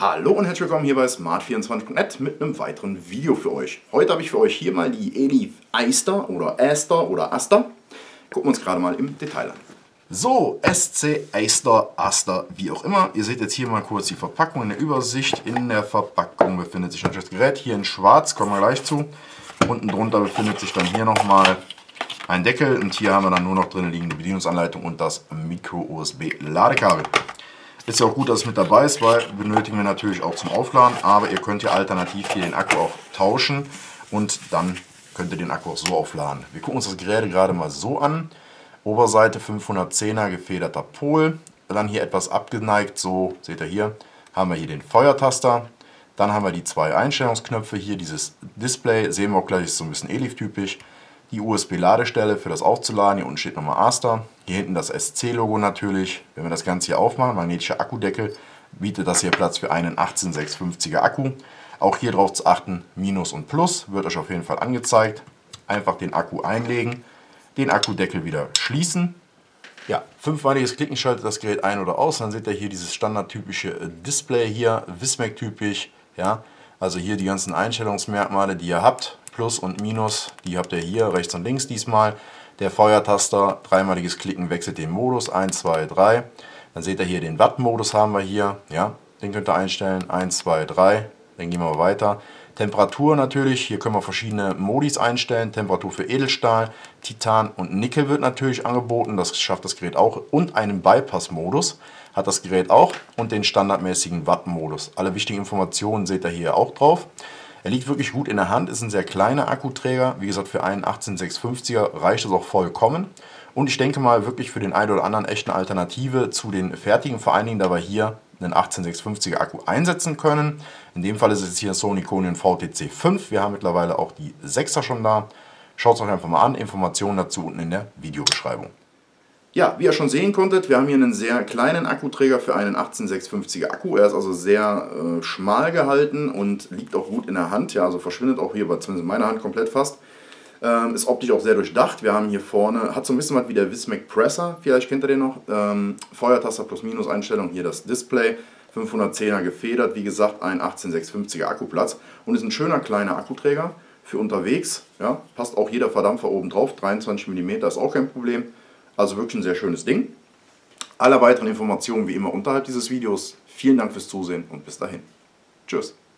Hallo und herzlich willkommen hier bei Smart24.net mit einem weiteren Video für euch. Heute habe ich für euch hier mal die Elif Aster oder Aster. Gucken wir uns gerade mal im Detail an. So, SC, Aster, wie auch immer. Ihr seht jetzt hier mal kurz die Verpackung in der Übersicht. In der Verpackung befindet sich natürlich das Gerät hier in schwarz, kommen wir gleich zu. Unten drunter befindet sich dann hier nochmal ein Deckel und hier haben wir dann nur noch drin liegende Bedienungsanleitung und das Micro-USB-Ladekabel. Ist ja auch gut, dass es mit dabei ist, weil benötigen wir natürlich auch zum Aufladen, aber ihr könnt ja alternativ hier den Akku auch tauschen und dann könnt ihr den Akku auch so aufladen. Wir gucken uns das Gerät gerade mal so an. Oberseite 510er gefederter Pol, dann hier etwas abgeneigt, so seht ihr hier, haben wir hier den Feuertaster, dann haben wir die zwei Einstellungsknöpfe, hier dieses Display, sehen wir auch gleich, ist so ein bisschen Elif-typisch. Die USB-Ladestelle für das Aufzuladen, hier unten steht nochmal Aster. Hier hinten das SC-Logo natürlich. Wenn wir das Ganze hier aufmachen, magnetischer Akkudeckel, bietet das hier Platz für einen 18650er Akku. Auch hier drauf zu achten, Minus und Plus, wird euch auf jeden Fall angezeigt. Einfach den Akku einlegen, den Akkudeckel wieder schließen. Ja, fünfmaliges Klicken schaltet das Gerät ein oder aus. Dann seht ihr hier dieses standardtypische Display hier, Wismec-typisch. Ja, also hier die ganzen Einstellungsmerkmale, die ihr habt. Plus und Minus, die habt ihr hier rechts und links diesmal. Der Feuertaster, dreimaliges Klicken wechselt den Modus, 1, 2, 3. Dann seht ihr hier den Watt-Modus haben wir hier, ja, den könnt ihr einstellen, 1, 2, 3. Dann gehen wir weiter. Temperatur natürlich, hier können wir verschiedene Modis einstellen. Temperatur für Edelstahl, Titan und Nickel wird natürlich angeboten, das schafft das Gerät auch. Und einen Bypass-Modus hat das Gerät auch und den standardmäßigen Watt-Modus. Alle wichtigen Informationen seht ihr hier auch drauf. Er liegt wirklich gut in der Hand, ist ein sehr kleiner Akkuträger. Wie gesagt, für einen 18650er reicht es auch vollkommen. Und ich denke mal wirklich für den einen oder anderen echten Alternative zu den fertigen, vor allen Dingen, da wir hier einen 18650er Akku einsetzen können. In dem Fall ist es hier ein Sony Conio VTC 5. Wir haben mittlerweile auch die 6er schon da. Schaut es euch einfach mal an. Informationen dazu unten in der Videobeschreibung. Ja, wie ihr schon sehen konntet, wir haben hier einen sehr kleinen Akkuträger für einen 18650er Akku. Er ist also sehr schmal gehalten und liegt auch gut in der Hand. Ja, also verschwindet auch hier, zumindest in meiner Hand, komplett fast. Ist optisch auch sehr durchdacht. Wir haben hier vorne, hat so ein bisschen was wie der Wismec Presser, vielleicht kennt ihr den noch. Feuertaster plus Minus Einstellung, hier das Display. 510er gefedert, wie gesagt, ein 18650er Akkuplatz. Und ist ein schöner kleiner Akkuträger für unterwegs. Ja, passt auch jeder Verdampfer oben drauf, 23 mm ist auch kein Problem. Also wirklich ein sehr schönes Ding. Alle weiteren Informationen wie immer unterhalb dieses Videos. Vielen Dank fürs Zusehen und bis dahin. Tschüss.